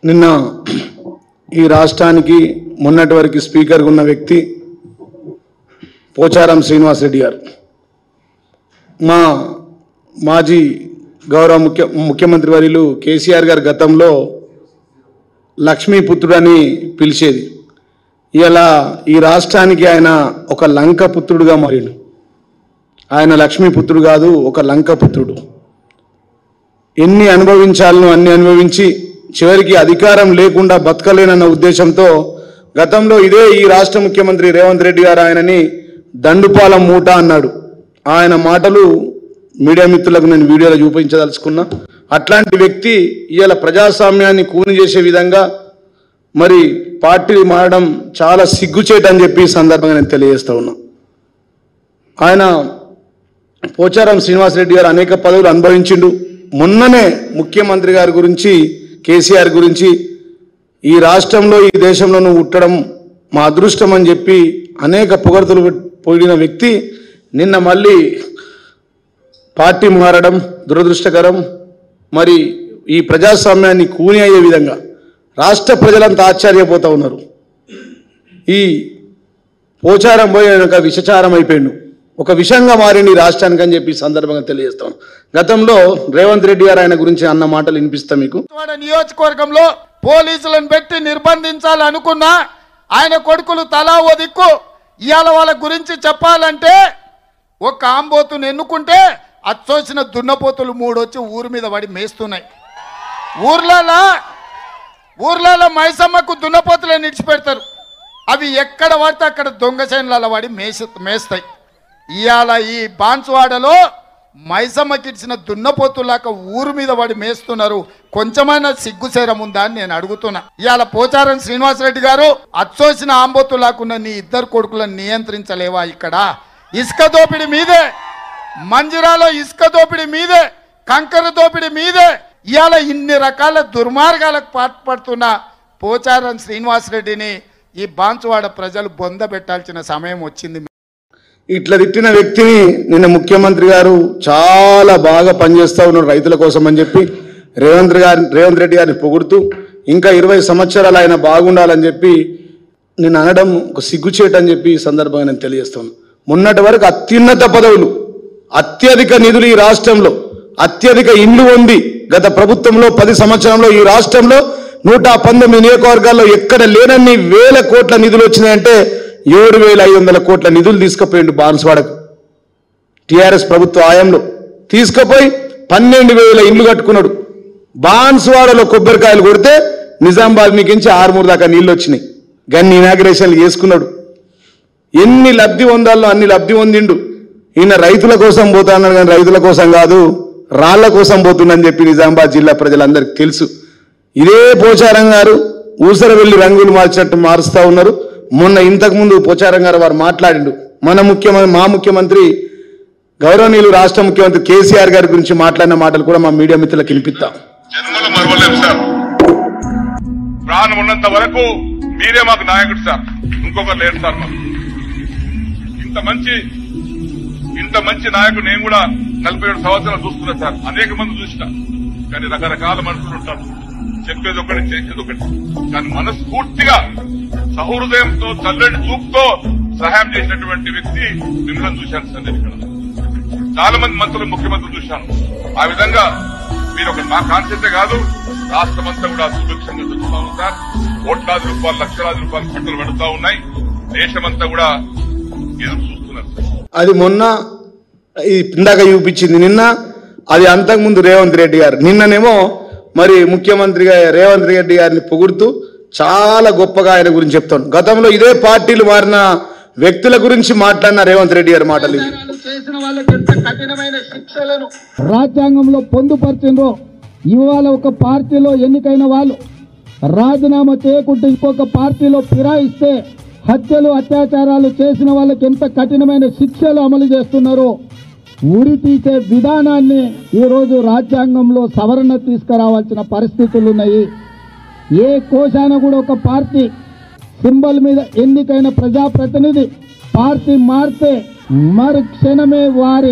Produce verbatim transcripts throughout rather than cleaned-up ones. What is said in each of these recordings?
నిన్న ఈ రాష్ట్రానికి మొన్నటి వరకు స్పీకర్గా ఉన్న వ్యక్తి పోచారం శ్రీనివాస్ రెడ్డి గారు మా మాజీ గౌరవ ముఖ్య ముఖ్యమంత్రి వర్యులు కేసీఆర్ గారు గతంలో లక్ష్మీపుత్రుడని పిలిచేది. ఇలా ఈ రాష్ట్రానికి ఆయన ఒక లంక పుత్రుడుగా మారిండు. ఆయన లక్ష్మీపుత్రుడు కాదు, ఒక లంక పుత్రుడు. ఎన్ని అనుభవించాలను అన్ని అనుభవించి చివరికి అధికారం లేకుండా బతకలేనన్న ఉద్దేశంతో గతంలో ఇదే ఈ రాష్ట్ర ముఖ్యమంత్రి రేవంత్ రెడ్డి గారు ఆయనని దండుపాలెం మూట అన్నాడు. ఆయన మాటలు మీడియా మిత్రులకు నేను వీడియోలో చూపించదలుచుకున్నా. అట్లాంటి వ్యక్తి ఇవాళ ప్రజాస్వామ్యాన్ని కూని చేసే విధంగా మరి పార్టీ మారడం చాలా సిగ్గుచేటని చెప్పి ఈ సందర్భంగా నేను తెలియజేస్తా ఉన్నా. ఆయన పోచారం శ్రీనివాస్ రెడ్డి గారు అనేక పదవులు అనుభవించిండు. మొన్ననే ముఖ్యమంత్రి గారి గురించి కేసీఆర్ గురించి ఈ రాష్ట్రంలో ఈ దేశంలో నువ్వు ఉట్టడం మా అదృష్టం అని చెప్పి అనేక పొగడ్తలు పోయిన వ్యక్తి నిన్న మళ్ళీ పార్టీ మారడం దురదృష్టకరం. మరి ఈ ప్రజాస్వామ్యాన్ని కూని అయ్యే విధంగా రాష్ట్ర ప్రజలంతా ఆశ్చర్యపోతూ ఉన్నారు. ఈ పోచారం పోయి ఒక విషచారం అయిపోయిండు, ఒక విషంగా మారింది రాష్ట్రానికి అని చెప్పి సందర్భంగా తెలియజేస్తాను. గతంలో రేవంత్ రెడ్డి గారు ఆయన గురించి అన్న మాటలు వినిపిస్తా మీకు. నియోజకవర్గంలో పోలీసులను పెట్టి నిర్బంధించాలనుకున్నా ఆయన కొడుకులు తలా ఓ దిక్కు. ఇవాళ వాళ్ళ గురించి చెప్పాలంటే ఒక ఆంబోతును ఎన్నుకుంటే అచ్చోసిన దున్నపోతులు మూడు వచ్చి ఊరి మీద పడి మేస్తున్నాయి. ఊర్లలో ఊర్లలో మైసమ్మకు దున్నపోతులే నిడిచిపెడతారు. అవి ఎక్కడ పడితే అక్కడ దొంగ చేనులలో పడి మేసి మేస్తాయి. ఇవాళ ఈ బాన్సువాడలో మైసమ్మకి ఇచ్చిన దున్నపోతులాక ఊరు మీద పడి మేస్తున్నారు. కొంచెమైనా సిగ్గుసేరం ఉందా అని నేను అడుగుతున్నా. ఇవాళ పోచారం శ్రీనివాసరెడ్డి గారు అచ్చోసిన ఆంబోతులాకున్న నీ ఇద్దరు కొడుకులను నియంత్రించలేవా? ఇక్కడ ఇసుక దోపిడి మీదే, మంజిరాలో ఇసుక దోపిడి మీదే, కంకర దోపిడి మీదే ఇవాళ ఇన్ని రకాల దుర్మార్గాలకు పాల్పడుతున్న పోచారం శ్రీనివాసరెడ్డిని ఈ బాన్సువాడ ప్రజలు బొంద పెట్టాల్సిన సమయం వచ్చింది. ఇట్లా తిట్టిన వ్యక్తిని నిన్న ముఖ్యమంత్రి గారు చాలా బాగా పనిచేస్తూ ఉన్నారు రైతుల కోసం అని చెప్పి రేవంత్ గారి రేవంత్ రెడ్డి గారిని పొగుడుతూ ఇంకా ఇరవై సంవత్సరాలు ఆయన బాగుండాలని చెప్పి నేను అనడం ఒక సిగ్గుచేటని చెప్పి ఈ సందర్భంగా నేను తెలియజేస్తాను. మొన్నటి వరకు అత్యున్నత పదవులు, అత్యధిక నిధులు ఈ రాష్ట్రంలో, అత్యధిక ఇండ్లు ఉంది గత ప్రభుత్వంలో పది సంవత్సరంలో ఈ రాష్ట్రంలో నూట పంతొమ్మిది నియోజకవర్గాల్లో ఎక్కడ లేనన్ని వేల కోట్ల నిధులు వచ్చినాయంటే ఏడు వేల ఐదు వందల కోట్ల నిధులు తీసుకుపోయిండు బాన్సువాడకు. టీఆర్ఎస్ ప్రభుత్వ ఆయంలో తీసుకుపోయి పన్నెండు వేల ఇండ్లు కట్టుకున్నాడు. బాన్సువాడలో కొబ్బరికాయలు కొడితే నిజామాబాద్ మీకించి ఆరుమూరు దాకా నీళ్ళు వచ్చినాయి. గన్ని ఇనాగ్రేషన్లు చేసుకున్నాడు. ఎన్ని లబ్ధి పొందాలో అన్ని లబ్ధి పొందిండు. ఈయన రైతుల కోసం పోతా అన్నాడు, కానీ రైతుల కోసం కాదు రాళ్ల కోసం పోతుందని చెప్పి నిజామాబాద్ జిల్లా ప్రజలందరికీ తెలుసు. ఇదే పోచారం గారు ఊసర వెళ్ళి రంగులు మార్చినట్టు మారుస్తూ ఉన్నారు. మొన్న ఇంతకుముందు పోచారం గారు వారు మాట్లాడిండు. మన ముఖ్యమంత్రి మా ముఖ్యమంత్రి గౌరవనీయులు రాష్ట్ర ముఖ్యమంత్రి కేసీఆర్ గారి గురించి మాట్లాడిన మాటలు కూడా మా మీడియా మిత్రులకు వినిపిస్తాం. ప్రాణం ఉన్నంత వరకు మీరే మాకు నాయకుడు సార్, ఇంకొకరు లేరు సార్. మాకు ఇంత మంచి ఇంత మంచి నాయకుడు నేను కూడా నలభై ఏడు సంవత్సరాలు చూస్తున్నా సార్. అనేక మంది చూసిన, కానీ రకరకాల మనుషులు ఉంటారు. చెప్పేది ఒకటి చేసేది ఒకటి. కానీ మనస్ఫూర్తిగా సహృదయంతో చల్లటి చూపుతో సహాయం చేసినటువంటి వ్యక్తి మిమ్మల్ని చూశాను సార్. నేను ఇక్కడ చాలా మంది మంత్రులు ముఖ్యమంత్రులు చూశాను. ఆ విధంగా మీరు ఒక నా కాన్సెప్టే కాదు, రాష్ట్రం అంతా కూడా సుభిక్షంగా చూస్తా ఉంది సార్. కోట్లాది రూపాయలు లక్షలాది రూపాయలు పంటలు పడుతూ ఉన్నాయి. దేశమంతా కూడా ఎదురు చూస్తున్నారు. అది మొన్న ఇందాక చూపించింది, నిన్న అది అంతకుముందు రేవంత్ రెడ్డి గారు. నిన్ననేమో మరి ముఖ్యమంత్రిగా రేవంత్ రెడ్డి గారిని పొగుడుతూ చాలా గొప్పగా ఆయన గురించి చెప్తాను. గతంలో ఇదే పార్టీలు మారిన వ్యక్తుల గురించి మాట్లాడిన రేవంత్ రెడ్డి గారి మాటలు చేసిన వాళ్ళకి ఎంత కఠినమైన శిక్షలను రాజ్యాంగంలో పొందుపరిచిండ్రో. ఇవాళ ఒక పార్టీలో ఎన్నికైన వాళ్ళు రాజీనామా చేయకుండా ఇంకొక పార్టీలో ఫిరాయిస్తే హత్యలు అత్యాచారాలు చేసిన వాళ్ళకి ఎంత కఠినమైన శిక్షలు అమలు చేస్తున్నారో ఉరి తీసే విధానాన్ని ఈరోజు రాజ్యాంగంలో సవరణ తీసుకురావాల్సిన పరిస్థితులు ఉన్నాయి. ఏ కోశాన కూడా ఒక పార్టీ సింబల్ మీద ఎన్నికైన ప్రజాప్రతినిధి పార్టీ మారితే మరు క్షణమే వారి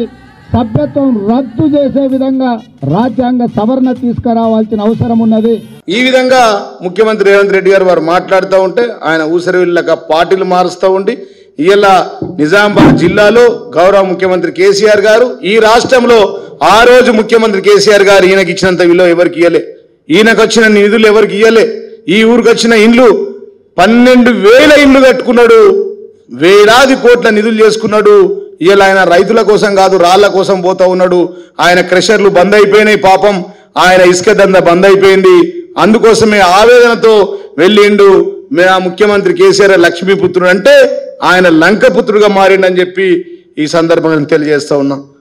సభ్యత్వం రద్దు చేసే విధంగా రాజ్యాంగ సవరణ తీసుకురావాల్సిన అవసరం ఉన్నది. ఈ విధంగా ముఖ్యమంత్రి రేవంత్ రెడ్డి గారు వారు మాట్లాడుతూ ఉంటే ఆయన ఊసరవిల్లక పార్టీలు మారుస్తూ ఉండి ఇలా నిజామాబాద్ జిల్లాలో గౌరవ ముఖ్యమంత్రి కేసీఆర్ గారు ఈ రాష్ట్రంలో ఆ రోజు ముఖ్యమంత్రి కేసీఆర్ గారు ఈయనకి ఇచ్చినంత విలువ ఎవరికి ఇయ్యలే, ఈయనకు వచ్చిన నిధులు ఎవరికి ఇయ్యలే. ఈ ఊరికి వచ్చిన ఇండ్లు పన్నెండు వేల ఇండ్లు కట్టుకున్నాడు, వేలాది కోట్ల నిధులు చేసుకున్నాడు. ఇలా ఆయన రైతుల కోసం కాదు రాళ్ల కోసం పోతా ఉన్నాడు. ఆయన క్రషర్లు బంద్ అయిపోయినాయి, పాపం ఆయన ఇసుక దంద బంద్ అయిపోయింది. అందుకోసమే ఆవేదనతో వెళ్ళిండు. ఆ ముఖ్యమంత్రి కేసీఆర్ లక్ష్మీపుత్రుడు అంటే ఆయన లంకపుత్రుడుగా మారిండని చెప్పి ఈ సందర్భంగా తెలియజేస్తా ఉన్నాం.